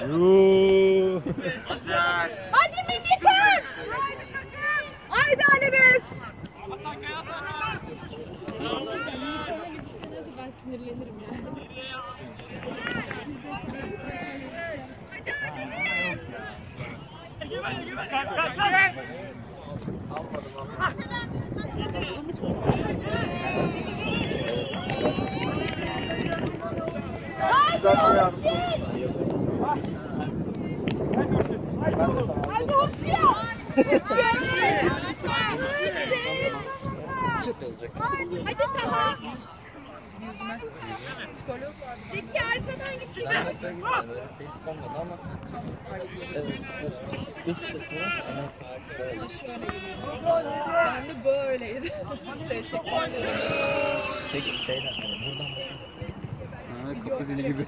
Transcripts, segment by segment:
Hadi Minikon! Haydi Alibes! Ben sinirlenirim yani. Haydi Hurşit! Hadi tamam. Yüzme. Skolyoz var. Zeki arkadan gidecek. Teşhis olmadı ama evet, şu üst kısmı Şöyle gidiyor. Ben de böyleydi. Şeklinde. peki şeyden buradan kapı zili gibi.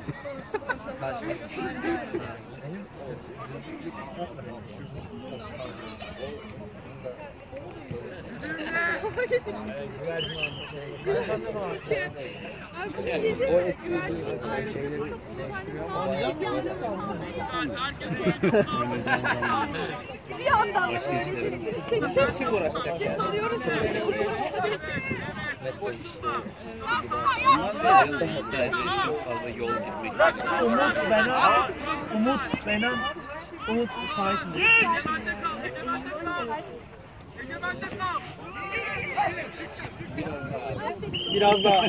o etkiyi şeyleri değiştiriyor ama Bir yandan Başka işlerim. kim uğraşacak yani? Sadece çok fazla yol gitmek. Umut şahit mi? Biraz daha.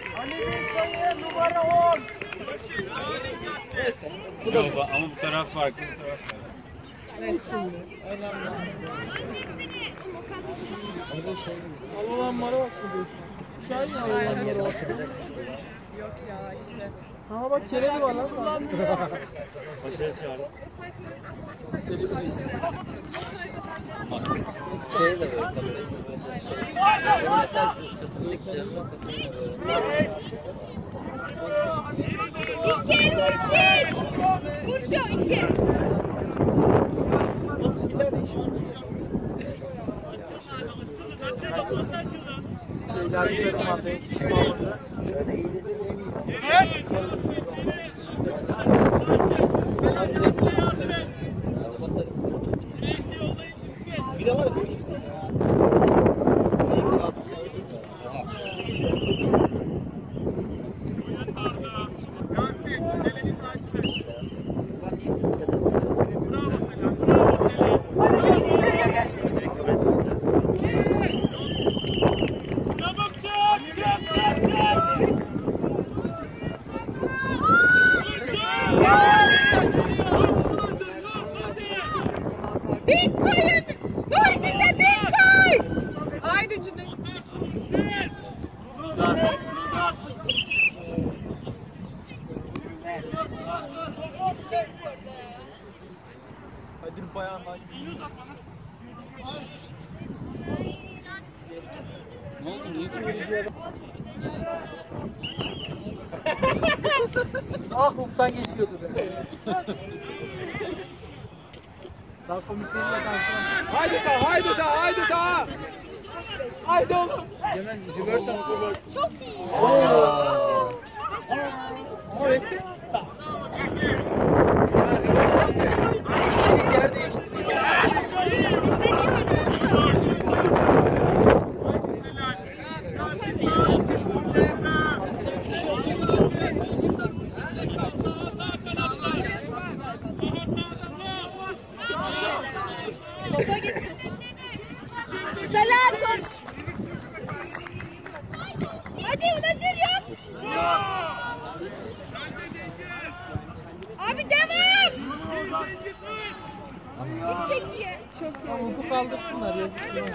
Yok ama bu taraf farklı. Neyse. Önemli. Alınan mara bak diyorsun. Şahin alınan mara bak. Yok ya işte. Ha bak çerezi var lan. Başarı çağırdı. şey de böyle kafayı böyle şey. Mesela sırtındakilerin kafayı böyle. İki Hurşit! Hurşo iki. Şeyler bir madde çıkmazdı. Şöyle eğilir. Bir de var ya böyle işte. Bin koyun! Hurşit'e bin koy! Haydi Cüneyt. Hadi bayan baş. Ne oldu? Niye duruyor? Ah hukuktan geçiyordu be. Daha komikleriyle karşılaştık. Haydi ta. Haydi oğlum. Hemen reverse atıyor. Çok iyi. Ama resmi. Yer değiştiriyor. Topa gitti. Selam koç. Hadi Ulacır yok. Abi devam. Gitsek ki. Çok iyi. Ama hukuk kaldırsınlar yazık.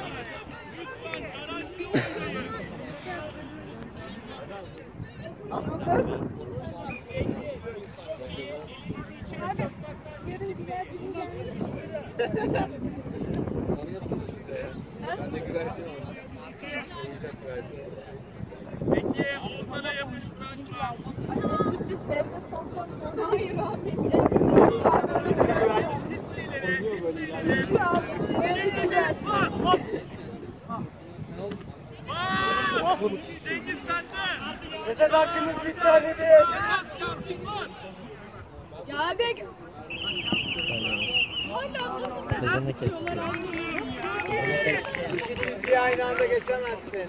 Peki Oğuzhan'a yapıştıran Sürpriz devre salacağını da hayır abi. Cengiz sende. Reset hakkımız iptal edin. Ya de Hala nasıl ters tutuyorlar anlamıyorum. İki çizgiyi aynı anda geçemezsin.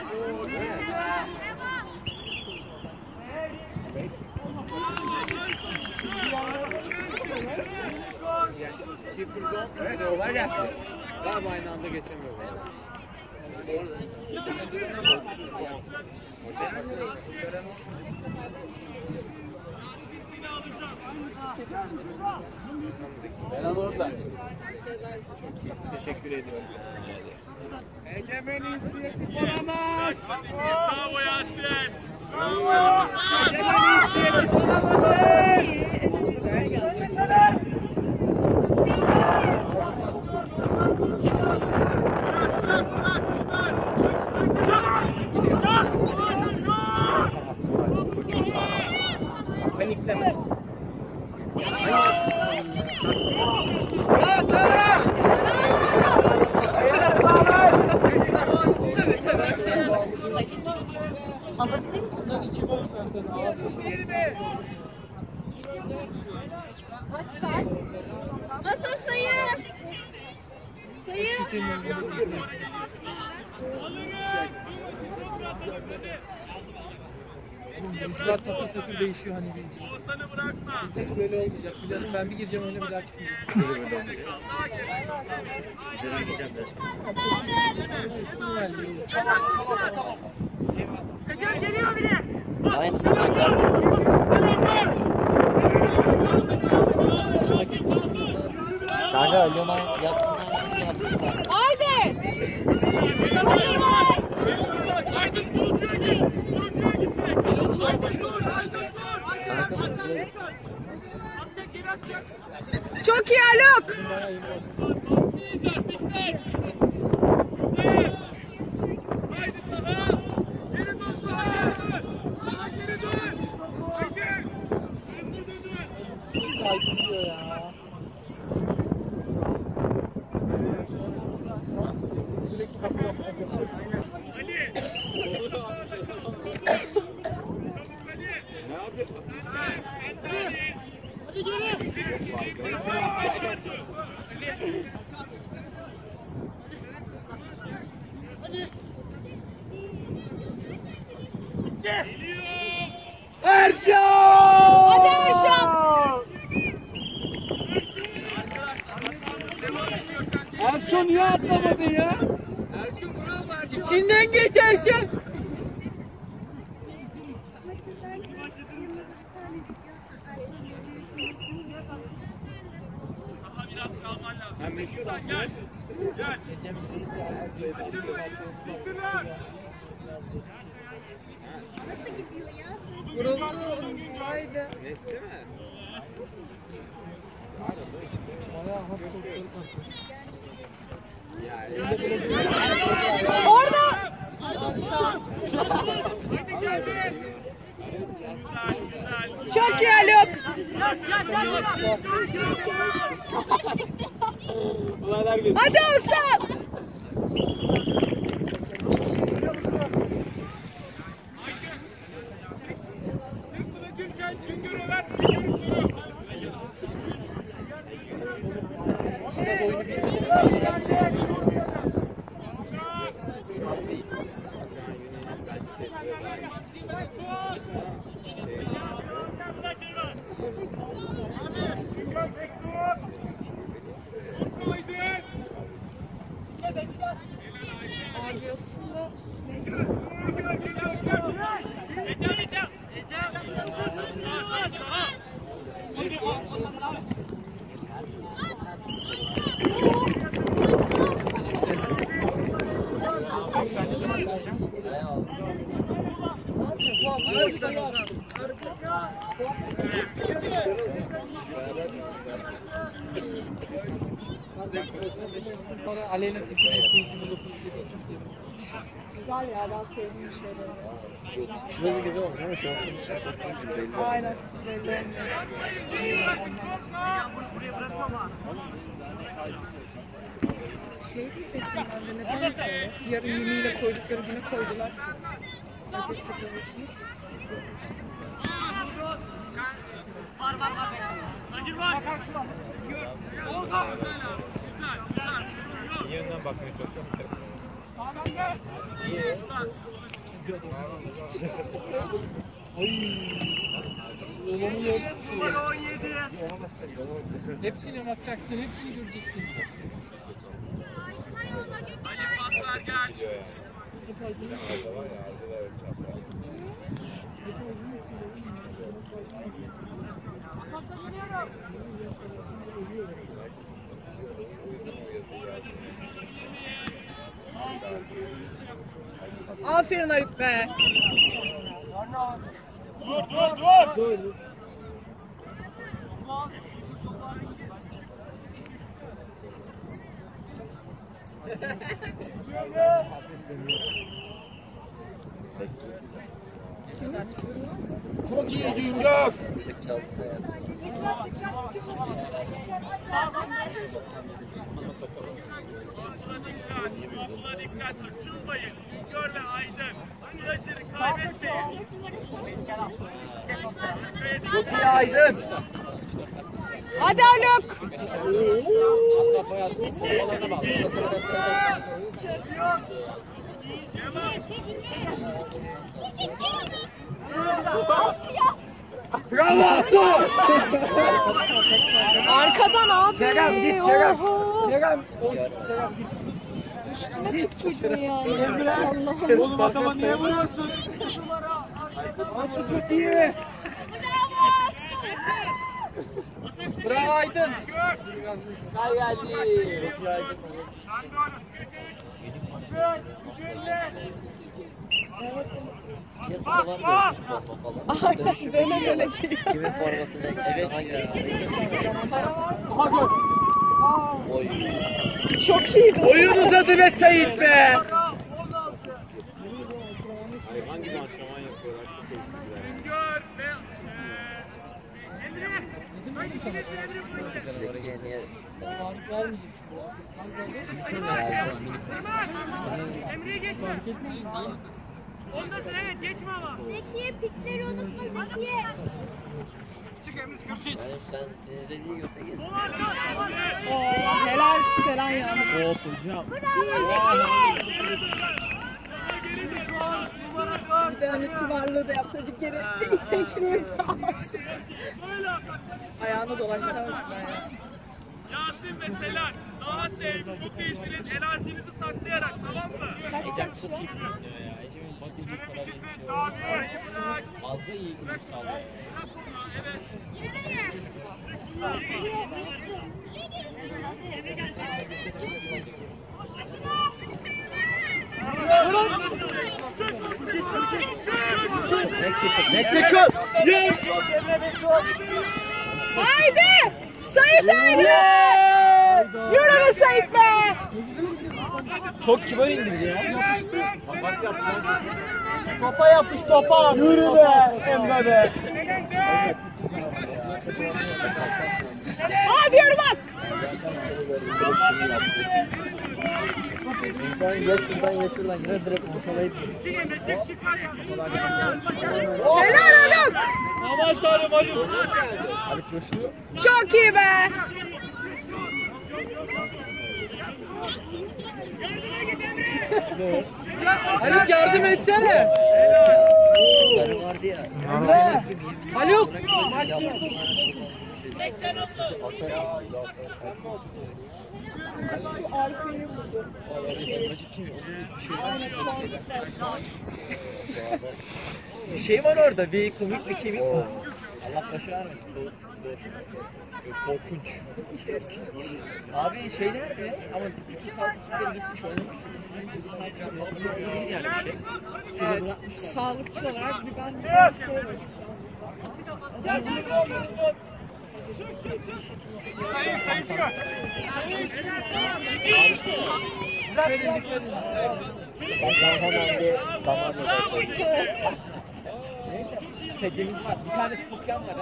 Keeper zone, evet oralar gelsin. Galiba aynı anda geçemiyor. Belan orada. Çok iyi. Teşekkür ediyorum. Egemen'i sürekli soramaz. Bravo Yasin. Egemen'i sürekli soramaz. Panikleme. Bunların içi boş zaten. Kaç kaç? Nasıl sayı? Sayı. Oyuncular takır takır değişiyor hani. Oğuzhan'ı bırakma. Bizde hiç böyle olmayacak. Biliyorsun ben bir gireceğim öyle bir daha çıkmayacak. Bize de gideceğim ders. Geliyor bile. Aynısından kaldı. Kanka Lyon'a yaptığın aynısını yaptı da. Haydi. Aydın Burcu'ya git. Burcu'ya git. Atacak geri atacak. Çok iyi Haluk. Haydi daha. Geri dön sağa geri dön. Sağa geri dön. Haydi. Hızlı dön. Sürekli kapıyor. Ali. Erşan! Hadi Erşan. Erşan niye atlamadın ya? İçinden geç Erşan. Daha biraz kalman lazım. Ben meşhur gel. Gel. Vuruldu. Haydi. Geçti mi? Orada. Hadi geldi. Güzel. Çok iyi Haluk. Hadi Oğuzhan. Kılıcırken Güngör'e ver. Güngör'ü koru. Abi aslında Sonra Aleyna Tekin eğitimini güzel ya, ben sevdiğim şeyleri. Şurası güzel olmuş ama şu an içine soktuğum için belli. Aynen, belli olmuyor. Şey diyecektim ben de, neden yarın yeniyle koydukları güne koydular. Yerinden bakmaya çalışıyorum. Hepsine bakacaksın, hepsini göreceksin. Ali pas ver gel. Aferin Haluk be. Dur. Çok iyi Güngör. Çaldı ya. Topla dikkat, açılmayın. Gör ve Aydın. Virajını kaybetmeyin. Çok iyi Aydın. Hadi Haluk. Bravo Asu. Arkadan abi. Kerem git Kerem. Oho. Kerem git. Üstüne çıktı ya. Allah'ım. Oğlum adama niye vuruyorsun? Asu çok iyi. Bravo Aydın. Piyasada var mı forma falan? Aynen böyle geliyor. Kimin forması ne? Kimin hangi? Oy. Çok iyiydi. Oyun uzadı be Sait be. Hangi antrenman yapıyorlar? Güngör ve Emre. Zekiye niye? Emre'yi geçme. Ondasın evet geçme ama. Zekiye pikleri unutma Zekiye. Yani sen sinirlediğin göte git. Sol arka. Sol arka. Oo, helal Selen ya. Hop hocam. Geri dön. Numara 4. Bir de hani kibarlığı da yaptı. Bir kere tekniği Böyle at. ayağına dolaştırmışlar ya. Yasin ve Selen daha sev. Çok iyisiniz. Enerjinizi saklayarak tamam mı? Ecem çok iyi düşünüyor ya. Ecem'in body'yi kadar iyi bir şey yok. Sayı bırak. Fazla iyi güç sağlıyor. Bırak onu. Evet. Mekteko. Haydi! Sait haydi be! Yürü be Sait be! Çok kibar indirdi ya. Topa yapmış topa. Yürü be Emre be. Hadi yürü bak! Helal Haluk! Aman tanrım Haluk. Çok iyi be! Haluk yardım etsene. Sarı vardı ya. Haluk. Maç Şu arkayı vurdu. Bir şey var orada. Bir komik bir kemik var. Allah başı vermesin. Korkunç. Abi şey nerede? Ama bütün sağlıkçıları gitmiş oynamış. Değil yani bir şey. Evet, sağlıkçı olarak bir ben şey var. Çekimiz var. Bir tane tıp okuyan var.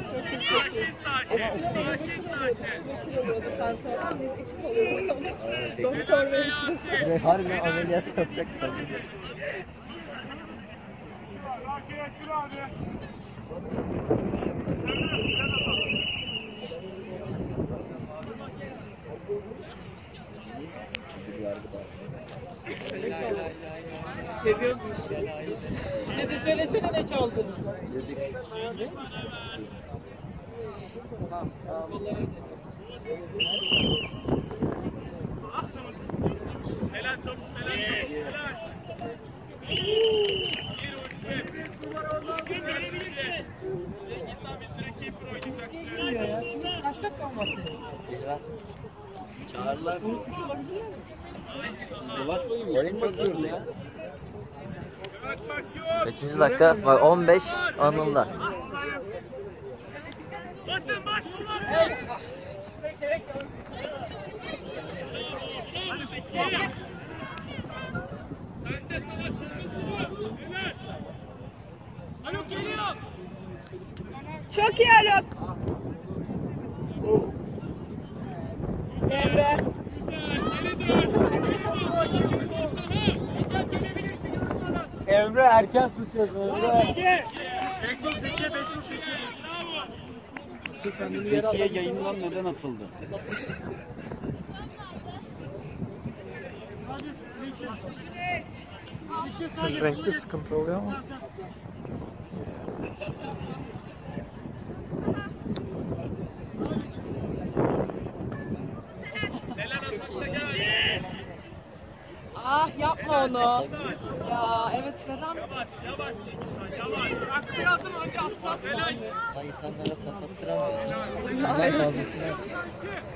Sen sonra biz ekip oluyoruz. Doktor ve hemşiresi. Harbiden ameliyat yapacak tabii. Seviyorum bu işi. Bize de söylesene ne çaldığınızı. Dedik. Tamam. Helal çabuk, helal. Kaç dakika var senin? Çağırırlar. Unutmuş olabilir mi? Oyun çok hızlı ya. Kaçıncı dakika? Bak 15 Anıl'da. Basın baş bunlar. Haluk geliyor. Çok iyi Haluk. Emre. Emre erken sıçıyor. Emre. Zekiye yayından neden atıldı? Renkte sıkıntı oluyor ama. Ah yapma onu. Ya evet neden? Yavaş. Askıya atın önce aslan. Helal. İnsanlara pas attıramıyor. Daha fazlasını yapıyor.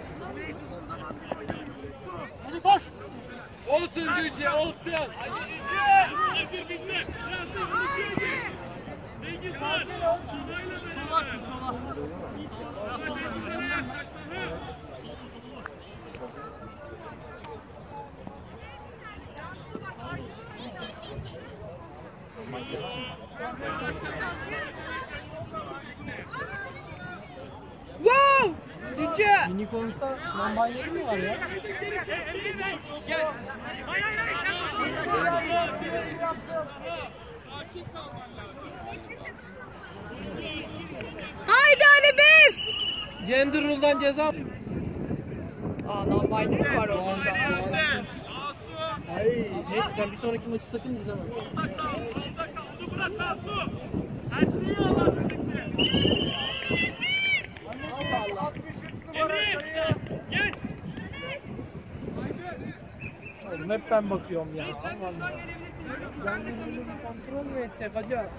Hadi koş. Olsun Gülce, olsun. Acır bizde. Yansın, Gülce. Cengiz var. Tuzayla beraber. Cengiz'e yaklaştın. Wow! Cici. Unicorns'ta non-binary mi var ya? Gel. Haydi Ali biz. Gender rule'dan ceza. Aa non-binary var onun şu an. Ay, neyse sen bir sonraki maçı sakın izleme. Bırak Asu. Erkeği Allah Allah Allah. Gel. Oğlum hep ben bakıyorum ya. Allah. Ben de bunu bir kontrol mü etsek acaba?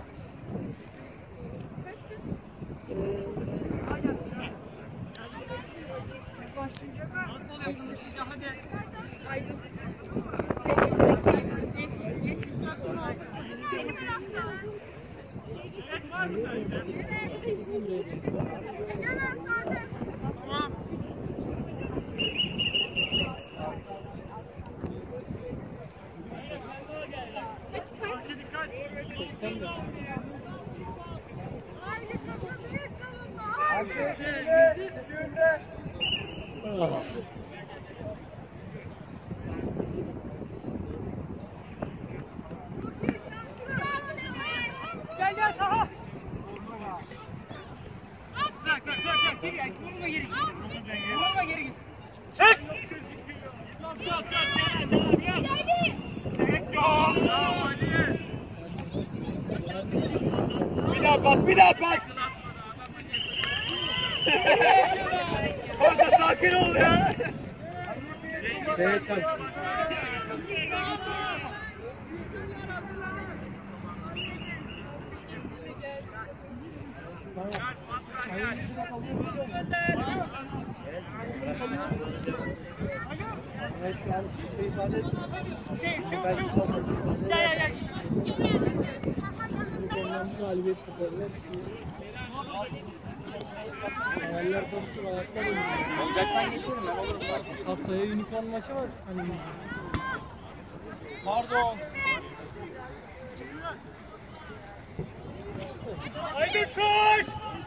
Yeşil. Var mı sence? Tamam. Kaç. Dikkat. 80 de. Gel Taha. Bırak. Geri. Vurma geri git. Çek. Bir daha pas. Orada sakin ol ya. Şeye çarptı. Ben şu an hiçbir şey ifade etmiyorum. Belki sonrası Gel. önemli galibiyet kurtarılır. Hayaller konusu ayaklar oynuyor. Olacaksan geçelim, ben olurum zaten. Haftaya unicorn maçı var. Hani pardon. Haydi koş.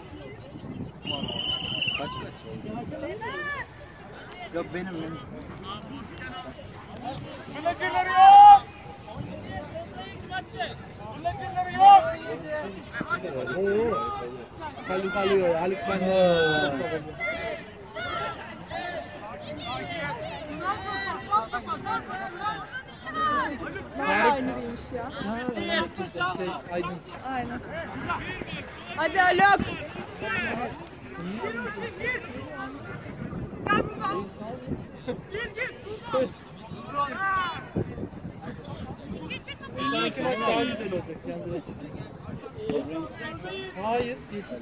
Kaç oldu? Yok benim. Kılıcıları yok. Haluk alıyor ya. Haluk ben. Aynı değilmiş ya. Aydın. Aynen. Hadi Haluk. Sonraki maç daha güzel olacak. Kendi açısından. Hayır.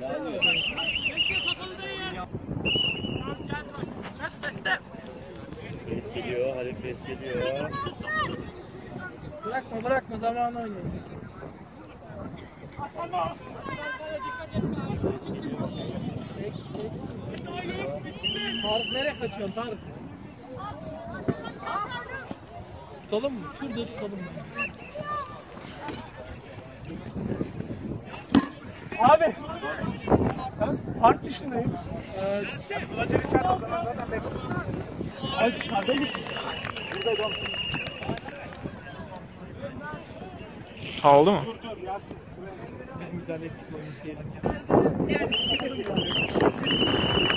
Pres geliyor, hadi pres geliyor. Bırakma zamanı oynayın. Tarık nereye kaçıyorsun Tarık? Tutalım mı? Şurada tutalım mı? Abi! Park dışındayım. Bulacak içeride sana zaten bekliyoruz. Ay dışarıda gittim. Burada dur. Ha oldu mu? Biz müdahale ettik oyunu seyredelim.